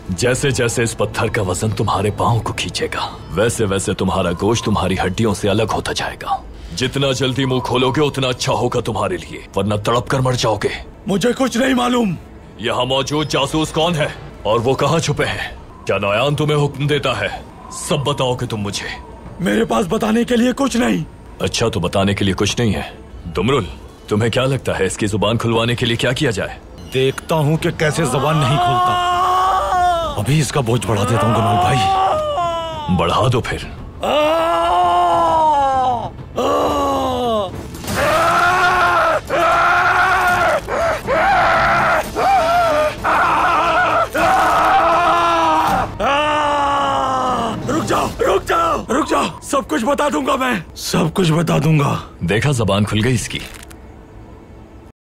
जैसे जैसे इस पत्थर का वजन तुम्हारे पांव को खींचेगा, वैसे वैसे तुम्हारा गोश्त तुम्हारी हड्डियों से अलग होता जाएगा। जितना जल्दी मुंह खोलोगे उतना अच्छा होगा तुम्हारे लिए, वरना तड़प कर मर जाओगे। मुझे कुछ नहीं मालूम। यहाँ मौजूद जासूस कौन है और वो कहाँ छुपे हैं? क्या नयान तुम्हें हुक्म देता है? सब बताओगे तुम मुझे। मेरे पास बताने के लिए कुछ नहीं। अच्छा, तो बताने के लिए कुछ नहीं है। दुमरुल, तुम्हें क्या लगता है इसकी जुबान खुलवाने के लिए क्या किया जाए? देखता हूँ कि कैसे जबान नहीं खोलता। अभी इसका बोझ बढ़ा देता हूँ गनौल भाई। बढ़ा दो फिर। रुक जाओ, सब कुछ बता दूंगा मैं, सब कुछ बता दूंगा। देखा, जबान खुल गई इसकी।